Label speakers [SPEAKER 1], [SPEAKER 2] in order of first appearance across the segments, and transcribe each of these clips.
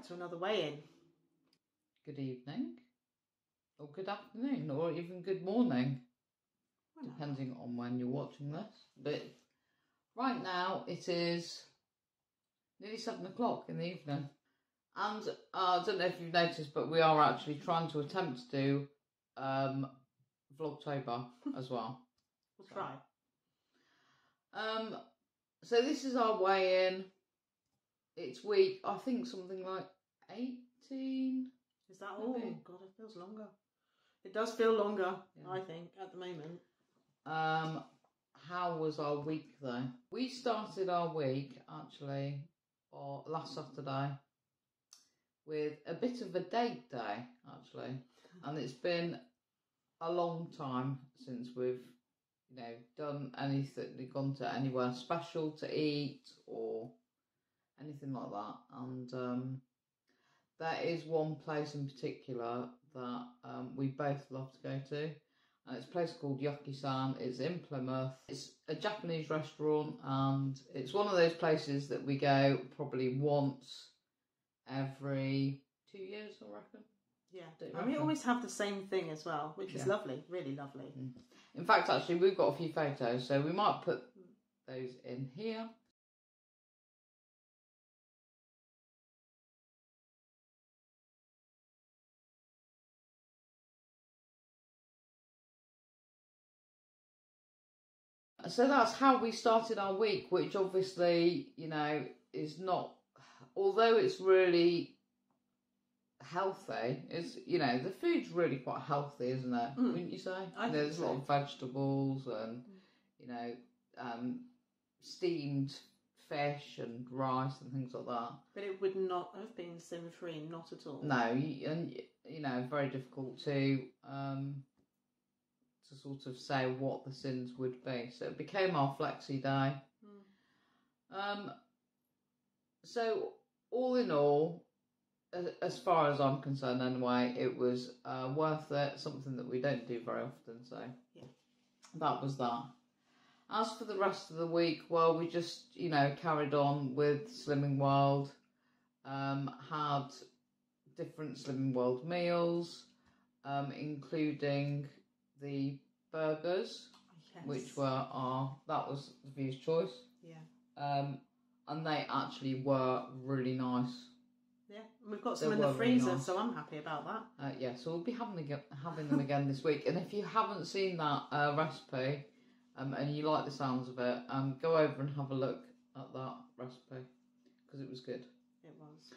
[SPEAKER 1] back to another weigh-in.
[SPEAKER 2] Good evening, or good afternoon, or even good morning, depending on when you're watching this. But right now it is nearly 7 o'clock in the evening, and I don't know if you've noticed, but we are actually trying to attempt to do Vlogtober as well.
[SPEAKER 1] We'll try.
[SPEAKER 2] So this is our weigh-in. It's week, I think something like 18.
[SPEAKER 1] Is that all? Oh God, it feels longer. It does feel longer, yeah. I think, at the moment.
[SPEAKER 2] How was our week though? We started our week actually last Saturday with a bit of a date day actually, and it's been a long time since we've done anything, gone to anywhere special to eat or anything like that. And there is one place in particular that we both love to go to, and it's a place called Yoki-san. It's in Plymouth. It's a Japanese restaurant, and it's one of those places that we go probably once every 2 years, I reckon.
[SPEAKER 1] Yeah, and we always have the same thing as well, which is lovely, really lovely.
[SPEAKER 2] In fact, actually, we've got a few photos, so we might put those in here. So that's how we started our week, which obviously, is not, although it's really healthy, the food's really quite healthy, isn't it? Wouldn't you say? There's a lot of vegetables and, steamed fish and rice and things like that.
[SPEAKER 1] But it would not have been sin-free, not at all.
[SPEAKER 2] No, and, very difficult to sort of say what the sins would be. So it became our flexi day. So all in all, as far as I'm concerned anyway, it was worth it, something that we don't do very often, so yeah, that was that. As for the rest of the week, well, we just, carried on with Slimming World, had different Slimming World meals, including the burgers, which were that was the view's choice. Yeah. And they actually were really nice.
[SPEAKER 1] Yeah, and we've got some in the freezer, really nice. So I'm happy about that.
[SPEAKER 2] Yeah, so we'll be having them again this week. And if you haven't seen that recipe, and you like the sounds of it, go over and have a look at that recipe, because it was good.
[SPEAKER 1] It was.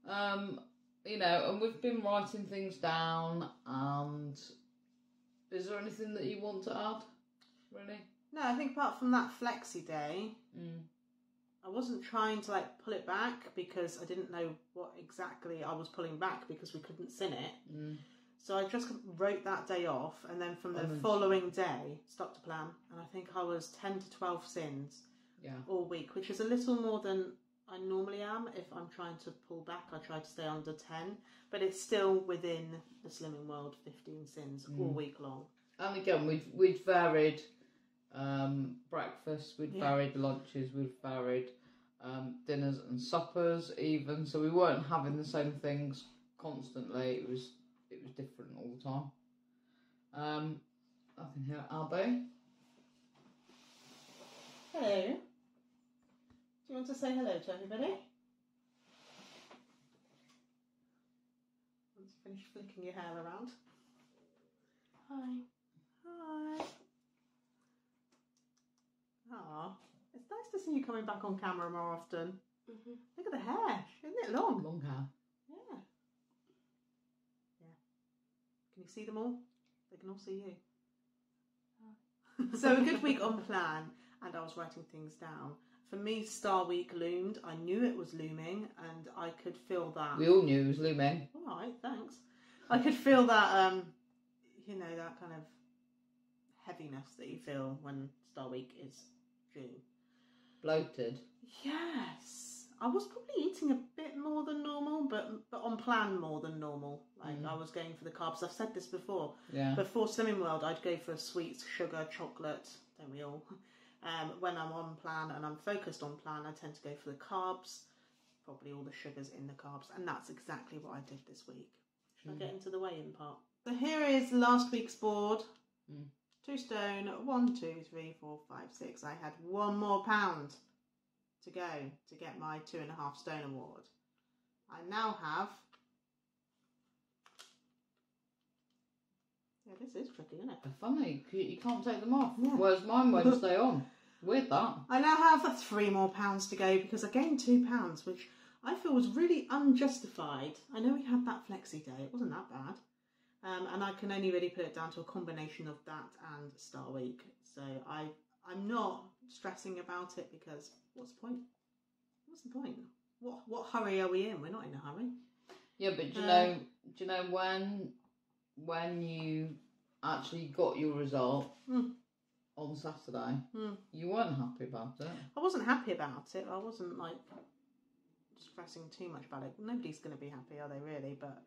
[SPEAKER 2] And we've been writing things down, and is there anything that you want to add, really?
[SPEAKER 1] No, I think apart from that flexi day, I wasn't trying to pull it back because I didn't know what exactly I was pulling back because we couldn't sin it. So I just wrote that day off, and then from the following day, stuck to plan, and I think I was 10 to 12 sins all week, which is a little more than I normally am. If I'm trying to pull back, I try to stay under 10, but it's still within the Slimming World 15 sins all week long.
[SPEAKER 2] And again, we'd varied breakfast, we'd varied lunches, we'd varied dinners and suppers even, so we weren't having the same things constantly. It was different all the time. I can hear Abby.
[SPEAKER 1] Hello. Do you want to say hello to everybody? Once you finish flicking your hair around. Hi. Hi. Ah, it's nice to see you coming back on camera more often. Look at the hair. Isn't it long?
[SPEAKER 2] Long hair.
[SPEAKER 1] Yeah. Yeah. Can you see them all? They can all see you. So a good week on plan, and I was writing things down. For me, Star Week loomed. I knew it was looming, and I could feel that.
[SPEAKER 2] We all knew it was looming.
[SPEAKER 1] All right, thanks. I could feel that, that kind of heaviness that you feel when Star Week is June.
[SPEAKER 2] Bloated.
[SPEAKER 1] Yes. I was probably eating a bit more than normal, but on plan more than normal. I was going for the carbs. I've said this before.
[SPEAKER 2] Yeah.
[SPEAKER 1] Before Slimming World, I'd go for sweets, sugar, chocolate. Don't we all? When I'm on plan and I'm focused on plan, I tend to go for the carbs. probably all the sugars in the carbs, and that's exactly what I did this week. Should I get into the weigh-in part? So here is last week's board. 2 stone, 1, 2, 3, 4, 5, 6. I had 1 more pound to go to get my 2.5 stone award. I now have... Yeah, this is tricky, isn't it?
[SPEAKER 2] They're funny. You can't take them off.
[SPEAKER 1] Yeah.
[SPEAKER 2] Whereas mine won't stay on. Weird that.
[SPEAKER 1] I now have 3 more pounds to go because I gained 2 pounds, which I feel was really unjustified. I know we had that flexi day. It wasn't that bad. And I can only really put it down to a combination of that and Star Week. So I'm not stressing about it because what's the point? What's the point? What hurry are we in? We're not in a hurry.
[SPEAKER 2] Yeah, but do you know when you actually got your result on Saturday, you weren't happy about it?
[SPEAKER 1] I wasn't happy about it. I wasn't like stressing too much about it. Nobody's going to be happy, are they really? But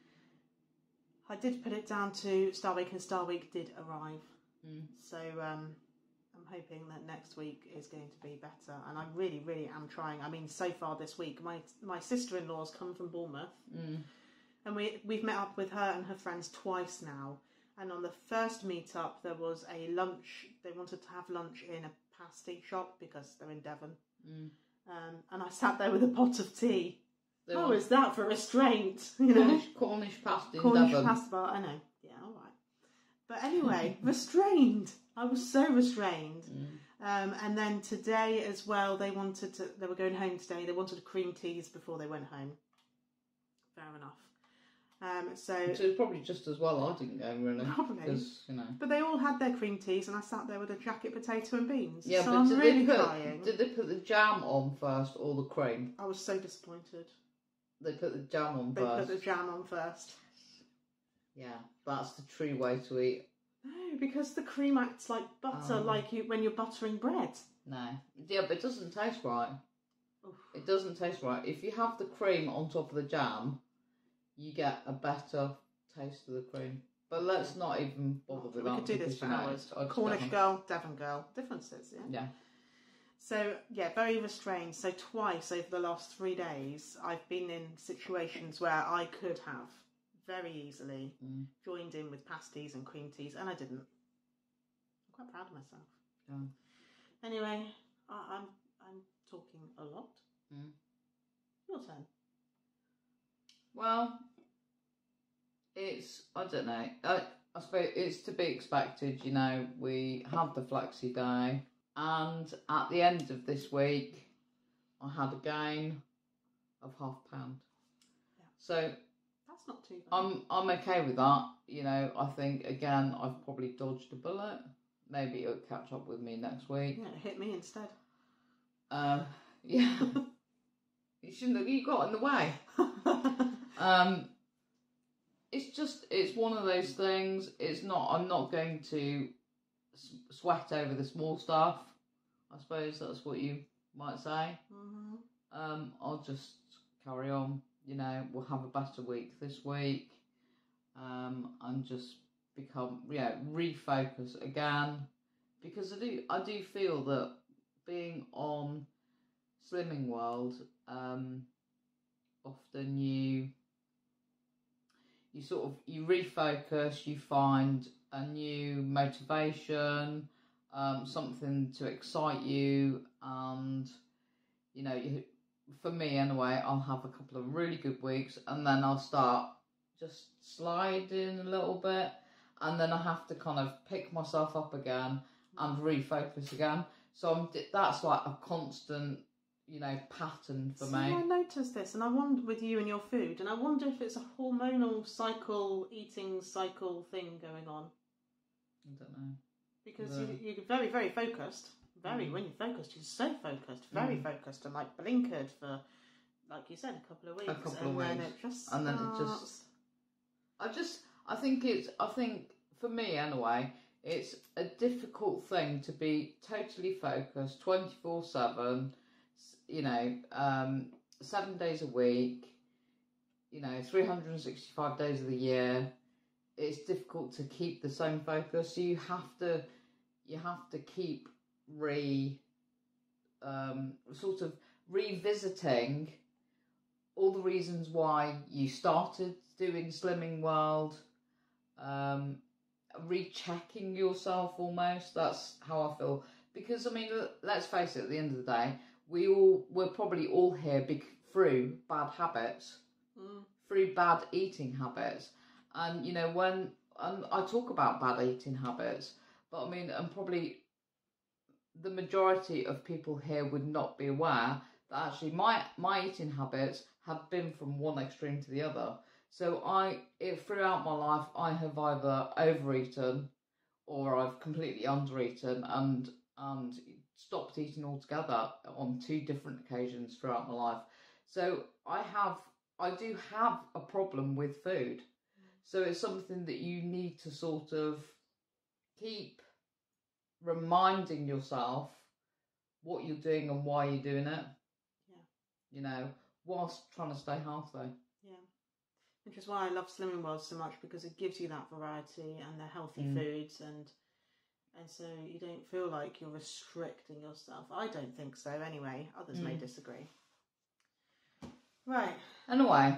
[SPEAKER 1] I did put it down to Star Week, and Star Week did arrive. So I'm hoping that next week is going to be better. And I really, really am trying. I mean, so far this week, my sister-in-law's come from Bournemouth. And we've met up with her and her friends twice now. And on the first meet-up, there was a lunch. They wanted to have lunch in a pasty shop because they're in Devon. And I sat there with a pot of tea. How is that for restraint? You know,
[SPEAKER 2] Cornish pasty in
[SPEAKER 1] Cornish
[SPEAKER 2] Devon.
[SPEAKER 1] pasta bar, I know. Yeah, all right. But anyway, restrained. I was so restrained. And then today as well, they were going home today. They wanted cream teas before they went home. Fair enough. So
[SPEAKER 2] it's probably just as well I didn't go, really.
[SPEAKER 1] Probably.
[SPEAKER 2] 'Cause, you know.
[SPEAKER 1] But they all had their cream teas, and I sat there with a jacket potato and beans.
[SPEAKER 2] Yeah,
[SPEAKER 1] so
[SPEAKER 2] but
[SPEAKER 1] I'm
[SPEAKER 2] did
[SPEAKER 1] really trying.
[SPEAKER 2] Did they put the jam on first or the cream?
[SPEAKER 1] I was so disappointed.
[SPEAKER 2] They put the jam on
[SPEAKER 1] They
[SPEAKER 2] first.
[SPEAKER 1] put the jam on first.
[SPEAKER 2] Yeah, that's the true way to eat.
[SPEAKER 1] No, because the cream acts like butter, like when you're buttering bread.
[SPEAKER 2] No. Yeah, but it doesn't taste right.
[SPEAKER 1] Oof.
[SPEAKER 2] It doesn't taste right. If you have the cream on top of the jam, you get a better taste of the cream. But let's not even bother with that.
[SPEAKER 1] We could do this for hours. Cornish girl, Devon girl. Differences, yeah?
[SPEAKER 2] Yeah.
[SPEAKER 1] So, yeah, very restrained. So twice over the last 3 days, I've been in situations where I could have very easily joined in with pasties and cream teas, and I didn't. I'm quite proud of myself.
[SPEAKER 2] Yeah.
[SPEAKER 1] Anyway, I'm talking a lot. Your turn.
[SPEAKER 2] Well, I don't know. I suppose it's to be expected, you know. We had the flexi day, and at the end of this week, I had a gain of £0.5. Yeah. So
[SPEAKER 1] that's not too bad.
[SPEAKER 2] I'm okay with that. You know, I think again I've probably dodged a bullet. Maybe it'll catch up with me next week.
[SPEAKER 1] Yeah, it hit me instead.
[SPEAKER 2] Yeah. You shouldn't have. You got in the way. It's one of those things. I'm not going to sweat over the small stuff. I suppose that's what you might say. I'll just carry on. You know, we'll have a better week this week. And just refocus again, because I do feel that being on Slimming World, often you refocus, you find a new motivation, something to excite you, and you know, for me anyway, I'll have a couple of really good weeks, and then I'll start just sliding a little bit, and then I have to kind of pick myself up again and refocus again. So that's like a constant, you know, pattern for me.
[SPEAKER 1] I noticed this, and I wonder with you and your food, and I wonder if it's a hormonal eating cycle thing going on.
[SPEAKER 2] I don't know.
[SPEAKER 1] Because you're very, very focused. When you're focused, you're so focused, very focused, and like blinkered for, like you said, a couple of weeks.
[SPEAKER 2] I think for me anyway, it's a difficult thing to be totally focused 24/7, you know, 7 days a week, you know, 365 days of the year. It's difficult to keep the same focus. So you have to keep sort of revisiting all the reasons why you started doing Slimming World, rechecking yourself almost. That's how I feel. Because, I mean, let's face it, at the end of the day, we're probably all here through bad habits, through bad eating habits. And, you know, when I talk about bad eating habits, but I mean, and probably the majority of people here would not be aware that actually my eating habits have been from one extreme to the other. So throughout my life, I have either overeaten or I've completely undereaten and stopped eating altogether on 2 different occasions throughout my life. So I do have a problem with food. So it's something that you need to sort of keep reminding yourself what you're doing and why you're doing it.
[SPEAKER 1] Yeah.
[SPEAKER 2] You know, whilst trying to stay healthy.
[SPEAKER 1] Yeah. Which is why I love Slimming World so much, because it gives you that variety and the healthy foods, and so you don't feel like you're restricting yourself. I don't think so anyway. Others may disagree. Right.
[SPEAKER 2] Anyway,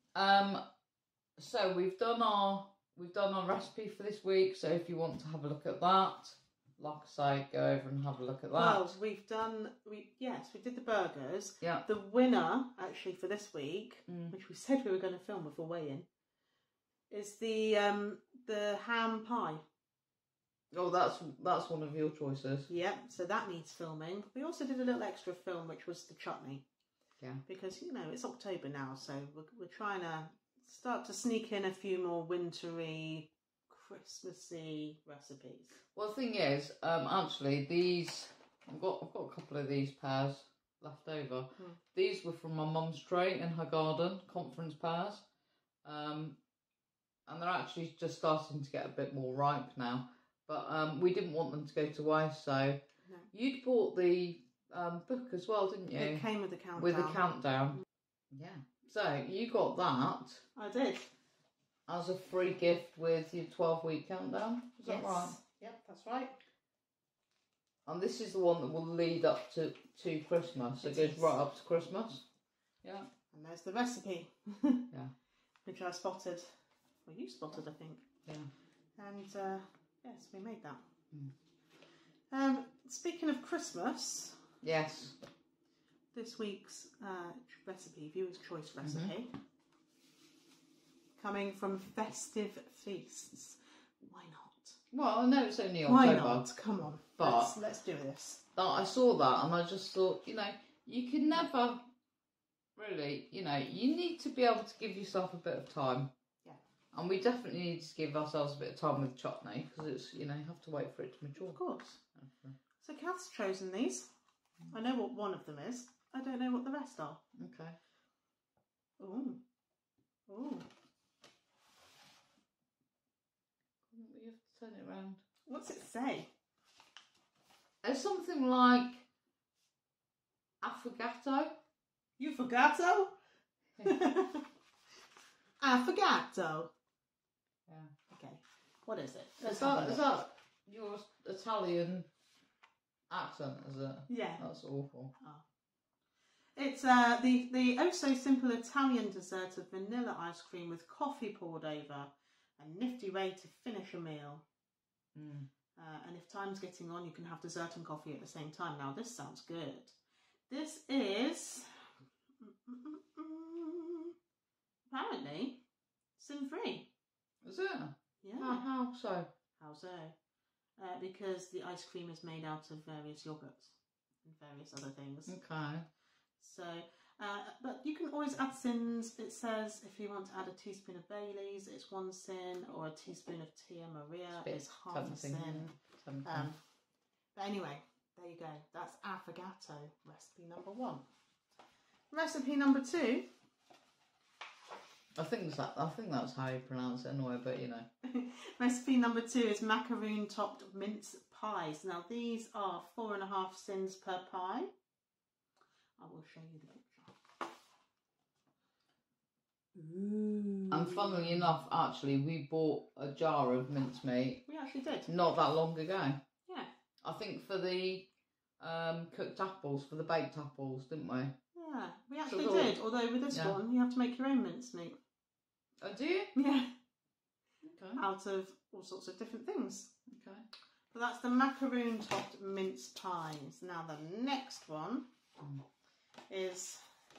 [SPEAKER 2] so we've done our recipe for this week. So if you want to have a look at that, like I say, go over and have a look at that.
[SPEAKER 1] Well, we did the burgers.
[SPEAKER 2] Yeah.
[SPEAKER 1] The winner, actually, for this week, which we said we were going to film before weigh-in, is the ham pie.
[SPEAKER 2] Oh, that's one of your choices.
[SPEAKER 1] Yep, so that needs filming. We also did a little extra film, which was the chutney.
[SPEAKER 2] Yeah.
[SPEAKER 1] Because, you know, it's October now, so we're trying to start to sneak in a few more wintry, Christmassy recipes.
[SPEAKER 2] Well, the thing is, actually, these I've got a couple of these pears left over. These were from my mum's tray in her garden, conference pears, and they're actually just starting to get a bit more ripe now. But we didn't want them to go to waste, so you'd bought the book as well, didn't you?
[SPEAKER 1] It came with the countdown.
[SPEAKER 2] With the countdown. Yeah. So you got that.
[SPEAKER 1] I did.
[SPEAKER 2] As a free gift with your 12-week countdown. Is that right?
[SPEAKER 1] Yep, that's right.
[SPEAKER 2] And this is the one that will lead up to Christmas. It goes right up to Christmas. Yeah.
[SPEAKER 1] And there's the recipe.
[SPEAKER 2] Yeah.
[SPEAKER 1] Which I spotted. Well, you spotted, I think.
[SPEAKER 2] Yeah.
[SPEAKER 1] And yes, we made that. Speaking of Christmas.
[SPEAKER 2] Yes.
[SPEAKER 1] This week's recipe, viewer's choice recipe, coming from Festive Feasts. Why not?
[SPEAKER 2] Well, I know it's only October.
[SPEAKER 1] Why not? Come on.
[SPEAKER 2] But
[SPEAKER 1] let's do this.
[SPEAKER 2] I saw that and I just thought, you know, you can never really, you know, you need to be able to give yourself a bit of time.
[SPEAKER 1] Yeah.
[SPEAKER 2] And we definitely need to give ourselves a bit of time with chutney because it's, you know, you have to wait for it to mature.
[SPEAKER 1] Of course. Okay. So Kath's chosen these. I know what one of them is. I don't know what the rest are.
[SPEAKER 2] Okay.
[SPEAKER 1] Ooh. Ooh.
[SPEAKER 2] You have to turn it around.
[SPEAKER 1] What's it say?
[SPEAKER 2] It's something like affogato.
[SPEAKER 1] You forgato? Affogato.
[SPEAKER 2] Yeah.
[SPEAKER 1] Okay. What is it?
[SPEAKER 2] Is that your Italian accent, is it?
[SPEAKER 1] Yeah.
[SPEAKER 2] That's awful.
[SPEAKER 1] Oh. It's the oh so simple Italian dessert of vanilla ice cream with coffee poured over. A nifty way to finish a meal. And if time's getting on, you can have dessert and coffee at the same time. Now, this sounds good. This is apparently sin-free.
[SPEAKER 2] Is it?
[SPEAKER 1] Yeah.
[SPEAKER 2] How so?
[SPEAKER 1] How so? Because the ice cream is made out of various yogurts and various other things.
[SPEAKER 2] Okay.
[SPEAKER 1] So, but you can always add sins. It says if you want to add a teaspoon of Baileys, it's 1 sin, or a teaspoon of Tia Maria is half a sin. But anyway, there you go. That's affogato, recipe number 1. Recipe number 2.
[SPEAKER 2] I think that's how you pronounce it anyway, but you know.
[SPEAKER 1] Recipe number 2 is macaroon topped mince pies. Now these are 4.5 sins per pie. I will show you the picture. Ooh.
[SPEAKER 2] And funnily enough, actually, we bought a jar of mincemeat.
[SPEAKER 1] We actually did.
[SPEAKER 2] Not that long ago.
[SPEAKER 1] Yeah.
[SPEAKER 2] I think for the cooked apples, for the baked apples, didn't we?
[SPEAKER 1] Yeah, Yeah, we actually did. Although with this one, you have to make your own mincemeat.
[SPEAKER 2] Oh, do you?
[SPEAKER 1] Yeah.
[SPEAKER 2] Okay.
[SPEAKER 1] Out of all sorts of different things.
[SPEAKER 2] Okay.
[SPEAKER 1] But that's the macaroon topped mince pies. Now the next one is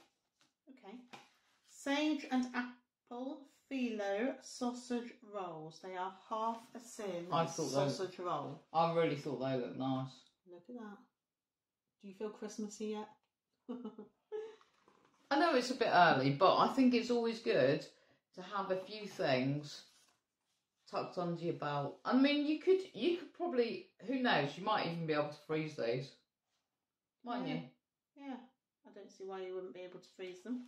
[SPEAKER 1] sage and apple phyllo sausage rolls. They are half a sin sausage roll.
[SPEAKER 2] I really thought they looked nice.
[SPEAKER 1] Look at that. Do you feel Christmassy yet?
[SPEAKER 2] I know it's a bit early, but I think it's always good to have a few things tucked under your belt. I mean, you could probably, who knows, you might even be able to freeze these. Mightn't you?
[SPEAKER 1] Yeah. I don't see why you wouldn't be able to freeze them.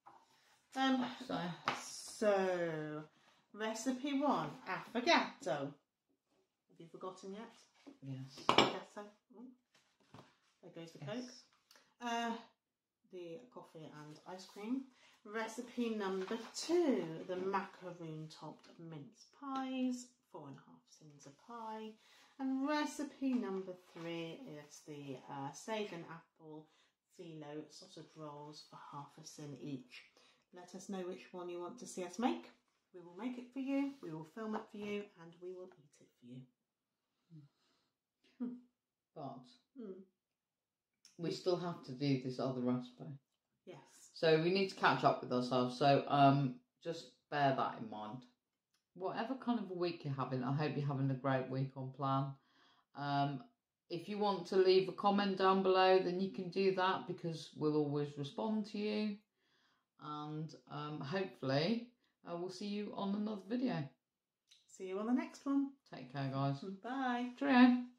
[SPEAKER 1] So, recipe 1, affogato. Have you forgotten yet?
[SPEAKER 2] Yes.
[SPEAKER 1] Affogato. There goes the
[SPEAKER 2] Yes.
[SPEAKER 1] Coke. The coffee and ice cream. Recipe number 2, the macaroon topped mince pies, 4.5 sins a pie. And recipe number 3 is the sage and apple phyllo sausage rolls for half a sin each. Let us know which one you want to see us make. We will make it for you, we will film it for you, and we will eat it for you.
[SPEAKER 2] But we still have to do this other recipe.
[SPEAKER 1] Yes.
[SPEAKER 2] So we need to catch up with ourselves. So just bear that in mind. Whatever kind of a week you're having, I hope you're having a great week on plan. If you want to leave a comment down below, then you can do that because we'll always respond to you. And hopefully we'll see you on another video.
[SPEAKER 1] See you on the next one.
[SPEAKER 2] Take care, guys.
[SPEAKER 1] Bye.
[SPEAKER 2] Cheerio.